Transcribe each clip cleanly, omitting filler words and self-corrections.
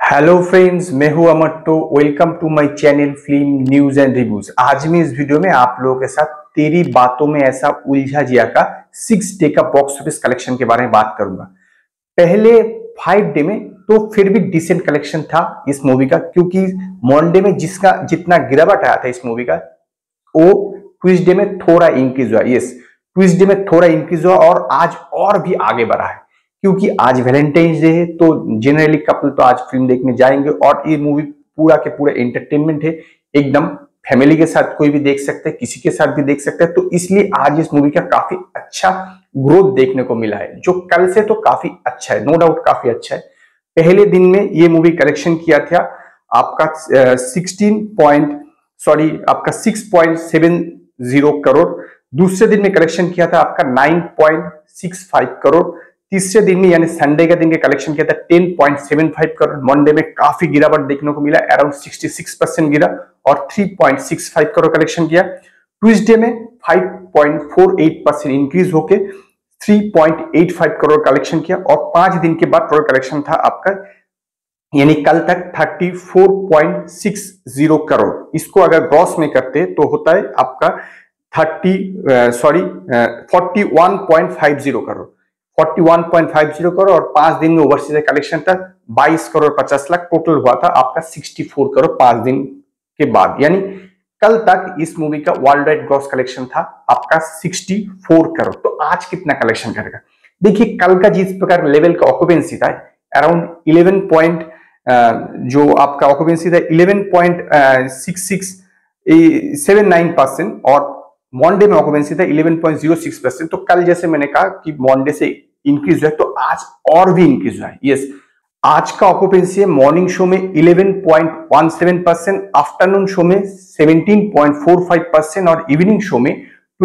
Hello friends, मैं हूं अमट्टो। Welcome to my channel film news and reviews. आज मैं इस वीडियो में आप लोगों के साथ तेरी बातों में ऐसा उलझा जिया का 6 डे का बॉक्स ऑफिस कलेक्शन के बारे में बात करूंगा। पहले 5 डे में तो फिर भी डिसेंट कलेक्शन था इस मूवी का, क्योंकि मॉनडे में जिसका जितना गिरावट आया था इस मूवी का, वो ट्यूसडे में थोड़ा इंक्रीज हुआ। यस, ट्यूसडे में थोड़ा इंक्रीज हुआ और आज और भी आगे बढ़ा है, क्योंकि आज वैलेंटाइंस डे है। तो जनरली कपल तो आज फिल्म देखने जाएंगे और ये मूवी पूरा के पूरा एंटरटेनमेंट है, एकदम फैमिली के साथ कोई भी देख सकते हैं, किसी के साथ भी देख सकते हैं। तो इसलिए आज इस मूवी का काफी अच्छा ग्रोथ देखने को मिला है, जो कल से तो काफी अच्छा है, नो डाउट काफी अच्छा है। पहले दिन में ये मूवी कलेक्शन किया था आपका 6.70 करोड़। दूसरे दिन में कलेक्शन किया था आपका 9.65 करोड़। तीसरे दिन में यानी संडे का दिन के कलेक्शन किया था 10.75 करोड़। मंडे में काफी गिरावट देखने को मिला, अराउंड 66% गिरा और 3.65 करोड़ कलेक्शन किया। ट्यूसडे में 5.48% इंक्रीज होके 3.85 करोड़ कलेक्शन किया और 5 दिन के बाद टोटल कलेक्शन था आपका, यानी कल तक 34.60 करोड़। इसको अगर ग्रॉस में करते तो होता है आपका 41.50 करोड़। 41.50 करोड़ और 5 दिन में ओवरसीज कलेक्शन था 22 करोड़ 50 लाख। टोटल हुआ था आपका 64 करोड़ 5 दिन के बाद, यानी कल तक इस मूवी का वर्ल्ड वाइड ग्रॉस कलेक्शन था आपका 64 करोड़। तो आज कितना कलेक्शन करेगा देखिए। कल का जिस प्रकार लेवल का ऑक्यूपेंसी था अराउंड 11 जो आपका ऑक्यूपेंसी था 11.6679% और मॉनडे में ऑक्यूपेंसी था 11.06%। तो कल जैसे मैंने कहा कि मॉनडे से इंक्रीज हुआ, तो आज और भी इंक्रीज हुआ है। यस, आज का ऑक्यूपेंसी है मॉर्निंग शो में 11.17%, आफ्टरनून शो में 17.45% और इवनिंग शो में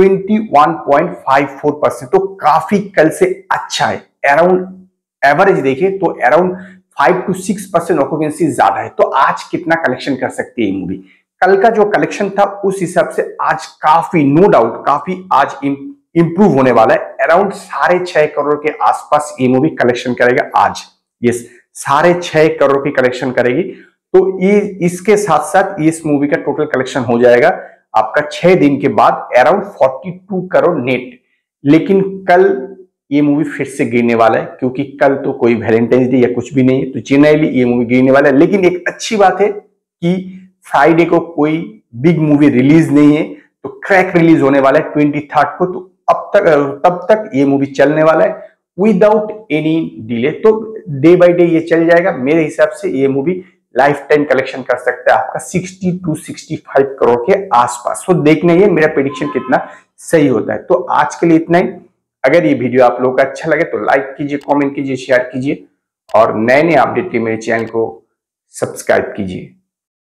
21.54%। तो काफी कल से अच्छा है। अराउंड एवरेज देखे तो अराउंड 5 to 6% ऑक्यूपेंसी ज्यादा है। तो आज कितना कलेक्शन कर सकती है ये मूवी। कल का जो कलेक्शन था उस हिसाब से आज काफी, नो डाउट काफी आज इंप्रूव होने वाला है। अराउंड 6.5 करोड़ के आसपास ये मूवी कलेक्शन करेगा आज। यस, 6.5 करोड़ की कलेक्शन करेगी। तो ये इसके साथ साथ इस मूवी का टोटल कलेक्शन हो जाएगा आपका 6 दिन के बाद अराउंड 42 करोड़ नेट। लेकिन कल ये मूवी फिर से गिरने वाला है, क्योंकि कल तो कोई वैलेंटाइंस डे या कुछ भी नहीं है, तो जनरली ये मूवी गिरने वाला है। लेकिन एक अच्छी बात है कि फ्राइडे को कोई बिग मूवी रिलीज नहीं है, तो क्रैक रिलीज होने वाला है 23 को। तो तब तक ये मूवी चलने वाला है विदाउट एनी डिले। तो डे बाय डे ये चल जाएगा। मेरे हिसाब से ये मूवी लाइफ टाइम कलेक्शन कर सकता है आपका 60 to 65 करोड़ के आसपास। तो देखने ये मेरा प्रेडिक्शन कितना सही होता है। तो आज के लिए इतना ही। अगर ये वीडियो आप लोगों को अच्छा लगे तो लाइक कीजिए, कमेंट कीजिए, शेयर कीजिए और नए नए अपडेट के मेरे चैनल को सब्सक्राइब कीजिए।